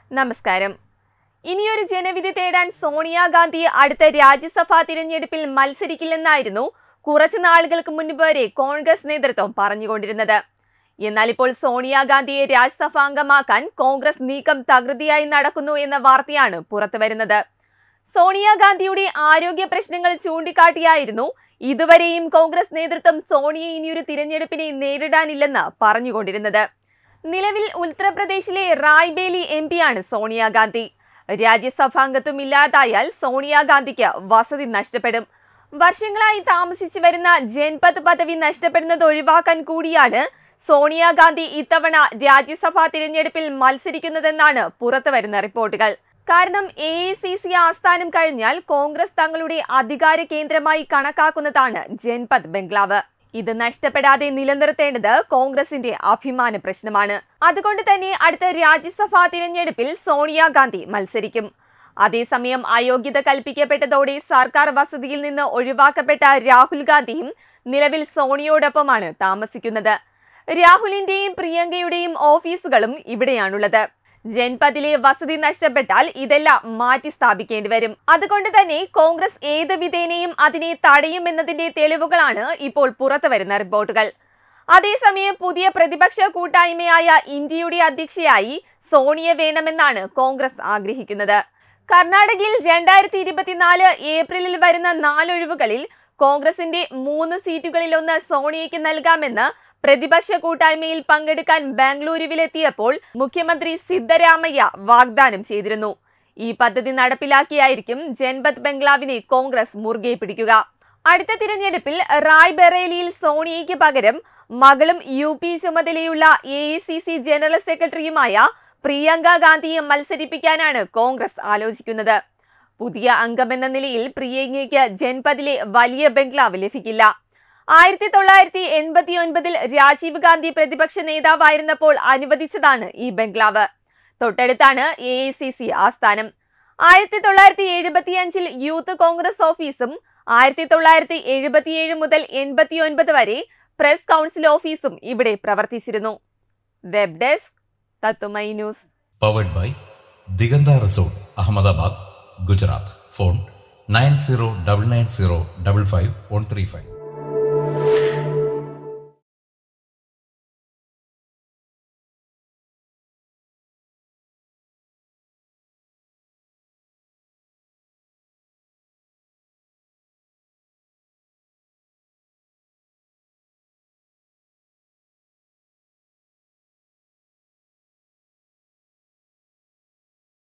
നമസ്കാരം. ഇനിയൊരു ജനവിധി തേടാൻ സോണിയാഗാന്ധി അടുത്ത രാജ്യസഭാ തിരഞ്ഞെടുപ്പിൽ മത്സരിക്കില്ലെന്നായിരുന്നു കുറച്ചു നാളുകൾക്ക് മുൻപ് വരെ കോൺഗ്രസ് നേതൃത്വം പറഞ്ഞുകൊണ്ടിരുന്നത്. എന്നാൽ ഇപ്പോൾ സോണിയാഗാന്ധിയെ രാജ്യസഭാംഗമാക്കാൻ കോൺഗ്രസ് നീക്കം തകൃതിയായി നടക്കുന്നു എന്ന വാർത്തയാണ് പുറത്തുവരുന്നത്. സോണിയാഗാന്ധിയുടെ ആരോഗ്യ പ്രശ്നങ്ങൾ ചൂണ്ടിക്കാട്ടിയായിരുന്നു ഇതുവരെയും കോൺഗ്രസ് നേതൃത്വം സോണിയെ ഇനിയൊരു തിരഞ്ഞെടുപ്പിനെ നേരിടാനില്ലെന്ന് പറഞ്ഞുകൊണ്ടിരുന്നത്. നിലവിൽ ഉത്തർപ്രദേശിലെ റായ്ബേലി എംപിയാണ് സോണിയാഗാന്ധി. രാജ്യസഭാംഗത്വം ഇല്ലാതായാൽ സോണിയാഗാന്ധിക്ക് വസതി നഷ്ടപ്പെടും. വർഷങ്ങളായി താമസിച്ചു വരുന്ന ജൻപഥ പദവി നഷ്ടപ്പെടുന്നത് ഒഴിവാക്കാൻ കൂടിയാണ് സോണിയാഗാന്ധി ഇത്തവണ രാജ്യസഭാ തിരഞ്ഞെടുപ്പിൽ മത്സരിക്കുന്നതെന്നാണ് പുറത്തുവരുന്ന റിപ്പോർട്ടുകൾ. കാരണം AICC ആസ്ഥാനം കഴിഞ്ഞാൽ കോൺഗ്രസ് തങ്ങളുടെ അധികാര കേന്ദ്രമായി കണക്കാക്കുന്നതാണ് ജൻപഥ് ബംഗ്ലാവ്. ഇത് നഷ്ടപ്പെടാതെ നിലനിർത്തേണ്ടത് കോൺഗ്രസിന്റെ അഭിമാന പ്രശ്നമാണ്. അതുകൊണ്ട് തന്നെ അടുത്ത രാജ്യസഭാ തിരഞ്ഞെടുപ്പിൽ സോണിയാഗാന്ധി മത്സരിക്കും. അതേസമയം അയോഗ്യത കൽപ്പിക്കപ്പെട്ടതോടെ സർക്കാർ വസതിയിൽ നിന്ന് ഒഴിവാക്കപ്പെട്ട രാഹുൽ ഗാന്ധിയും നിലവിൽ സോണിയോടൊപ്പമാണ് താമസിക്കുന്നത്. രാഹുലിന്റെയും പ്രിയങ്കയുടെയും ഓഫീസുകളും ഇവിടെയാണുള്ളത്. ജൻപഥിലെ വസതി നഷ്ടപ്പെട്ടാൽ ഇതെല്ലാം മാറ്റി സ്ഥാപിക്കേണ്ടി വരും. അതുകൊണ്ട് തന്നെ കോൺഗ്രസ് ഏത് വിധേനയും അതിനെ തടയുമെന്നതിന്റെ തെളിവുകളാണ് ഇപ്പോൾ പുറത്തുവരുന്ന റിപ്പോർട്ടുകൾ. അതേസമയം പുതിയ പ്രതിപക്ഷ കൂട്ടായ്മയായ ഇന്ത്യയുടെ അധ്യക്ഷയായി സോണിയ വേണമെന്നാണ് കോൺഗ്രസ് ആഗ്രഹിക്കുന്നത്. കർണാടകയിൽ 2024 ഏപ്രിലിൽ വരുന്ന 4 ഒഴിവുകളിൽ കോൺഗ്രസിന്റെ 3 സീറ്റുകളിലൊന്ന് സോണിയയ്ക്ക് നൽകാമെന്ന് പ്രതിപക്ഷ കൂട്ടായ്മയിൽ പങ്കെടുക്കാൻ ബാംഗ്ലൂരുവിലെത്തിയപ്പോൾ മുഖ്യമന്ത്രി സിദ്ധരാമയ്യ വാഗ്ദാനം ചെയ്തിരുന്നു. ഈ പദ്ധതി നടപ്പിലാക്കിയായിരിക്കും ജൻപഥ് ബംഗ്ലാവിനെ കോൺഗ്രസ് മുറുകെ പിടിക്കുക. അടുത്ത തിരഞ്ഞെടുപ്പിൽ റായ്ബറേലിയിൽ സോണിയയ്ക്ക് പകരം മകളും UP ചുമതലയുള്ള AICC ജനറൽ സെക്രട്ടറിയുമായ പ്രിയങ്കഗാന്ധിയെ മത്സരിപ്പിക്കാനാണ് കോൺഗ്രസ് ആലോചിക്കുന്നത്. പുതിയ അംഗമെന്ന നിലയിൽ പ്രിയങ്കയ്ക്ക് ജൻപഥിലെ വലിയ ബംഗ്ലാവ് ലഭിക്കില്ല. 1989 രാജീവ് ഗാന്ധി പ്രതിപക്ഷ നേതാവായിരുന്നപ്പോൾ അനുവദിച്ചതാണ് ഈ ബംഗ്ലാവ്. തൊട്ടടുത്താണ് AICC ആസ്ഥാനം. 1975 യൂത്ത് കോൺഗ്രസ് ഓഫീസും 1977 മുതൽ 89 വരെ പ്രസ് കൗൺസിൽ ഓഫീസും ഇവിടെ പ്രവർത്തിച്ചിരുന്നു. Web desk Tatwamayi news. Powered by Diganta resort, Ahmedabad, Gujarat. Phone 9099055135.